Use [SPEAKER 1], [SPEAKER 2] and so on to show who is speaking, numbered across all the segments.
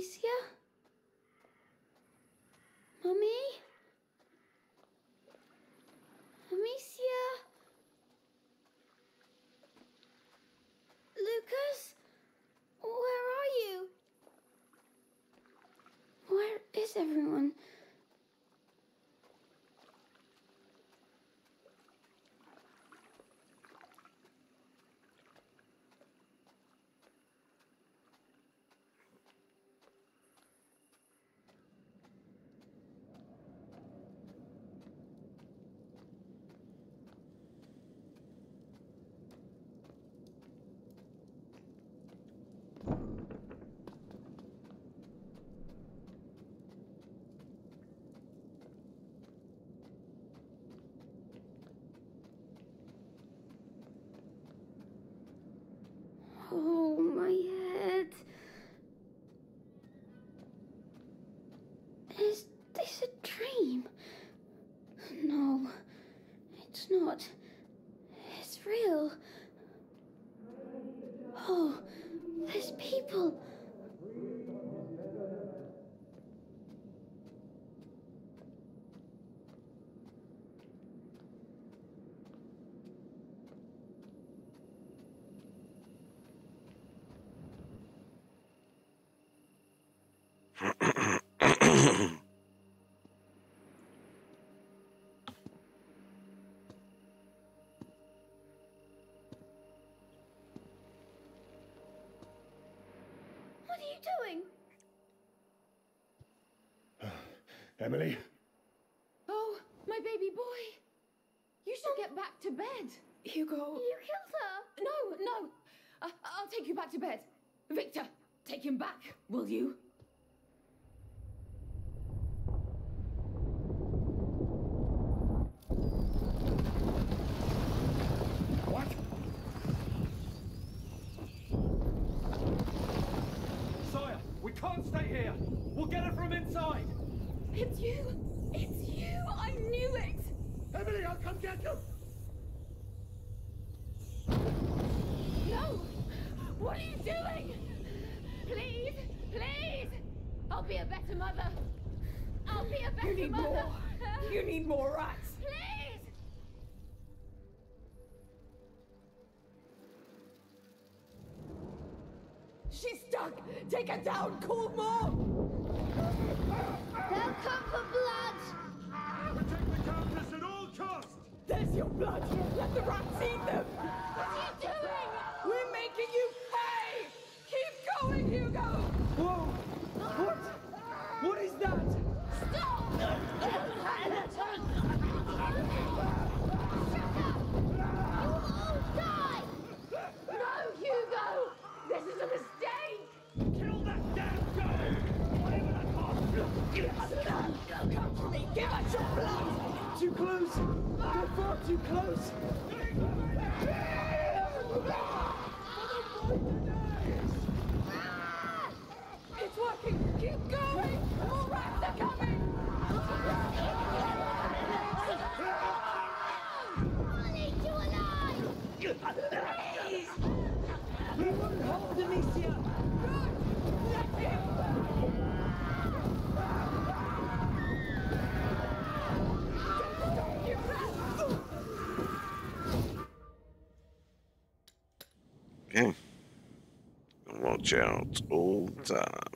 [SPEAKER 1] Amicia? Mummy? Amicia? Lucas? Where are you? Where is everyone? Oh, my head. Is this a dream? No, it's not. It's real. Oh, there's people. What are you doing?
[SPEAKER 2] Emily?
[SPEAKER 3] Oh, my baby boy. You should get back to bed. Hugo.
[SPEAKER 1] You killed her.
[SPEAKER 3] No. I'll take you back to bed. Victor, take him back, will you?
[SPEAKER 2] What? Sire, we can't stay here. We'll get her from inside.
[SPEAKER 3] It's you. It's you. I knew it.
[SPEAKER 2] Emily, I'll come get you.
[SPEAKER 3] No. What are you doing? Please. I'll be a better mother. I'll be a better mother.
[SPEAKER 4] More. You need more rats.
[SPEAKER 3] Please.
[SPEAKER 4] She's stuck. Take her down. Call more.
[SPEAKER 1] They'll come for blood.
[SPEAKER 2] Protect the Countess at all costs.
[SPEAKER 4] There's your blood. Let the rats eat them.
[SPEAKER 3] What are you doing?
[SPEAKER 4] We're making you pay. Keep going, Hugo.
[SPEAKER 5] Whoa! What? What is that?
[SPEAKER 3] Stop! You will all die! No, Hugo! This is a mistake!
[SPEAKER 2] Kill that damn girl. Whatever that costs.
[SPEAKER 4] Come to me. Give us your blood.
[SPEAKER 5] Too close! They're far too close!
[SPEAKER 4] It's working. Keep going. More rats are coming.
[SPEAKER 1] I'll eat you alive!
[SPEAKER 4] Please.
[SPEAKER 5] We won't hold Amicia!
[SPEAKER 4] Good. Let him. You rats.
[SPEAKER 6] Okay. Watch out all the time.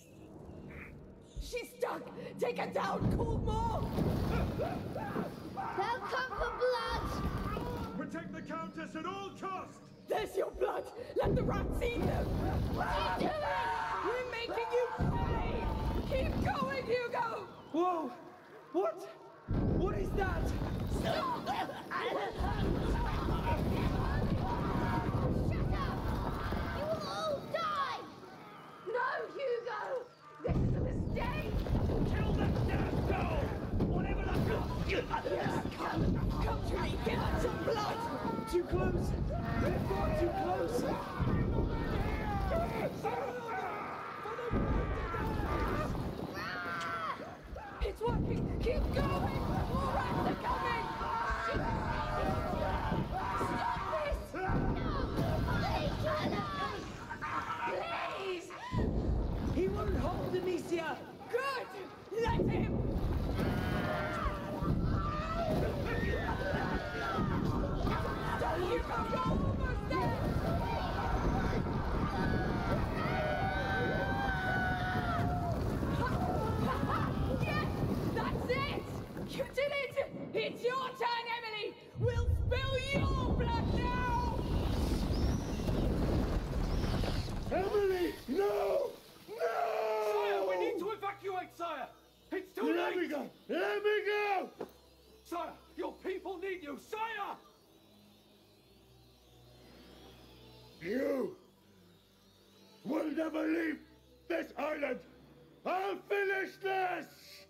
[SPEAKER 4] She's stuck. Take her down. Call more.
[SPEAKER 1] They'll come for blood!
[SPEAKER 2] Protect the Countess at all costs.
[SPEAKER 4] There's your blood. Let the rats eat them.
[SPEAKER 3] What are you doing?
[SPEAKER 4] We're making you pay. Keep going, Hugo.
[SPEAKER 5] Whoa! What? What is that?
[SPEAKER 1] Shut up! You will all die!
[SPEAKER 3] No, Hugo! This is a mistake!
[SPEAKER 2] Kill that damn girl. Whatever that costs.
[SPEAKER 4] Come to me. Give us your blood.
[SPEAKER 5] Too close! They're far too close!
[SPEAKER 4] It's working. Keep going. More rats are coming. Stop this.
[SPEAKER 1] No! I'll eat you alive!
[SPEAKER 3] Please!
[SPEAKER 5] He won't hold
[SPEAKER 2] never leave this island! I'll finish this!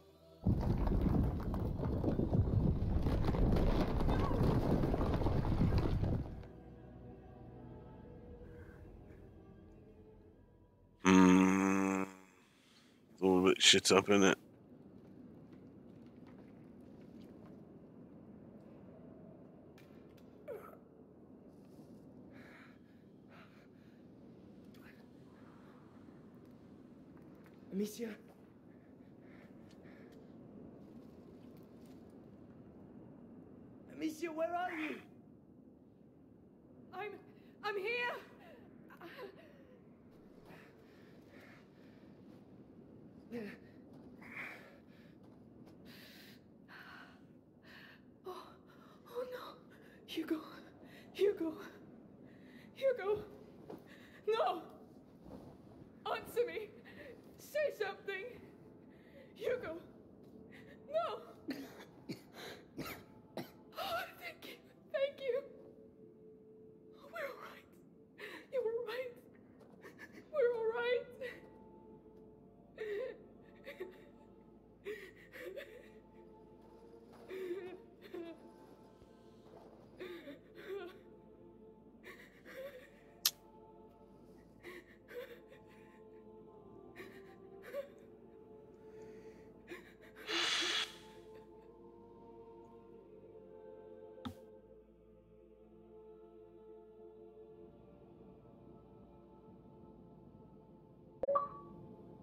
[SPEAKER 6] A little bit shit up in it.
[SPEAKER 5] Amicia? Amicia, where are you?
[SPEAKER 4] I'm here. Oh no, Hugo, no.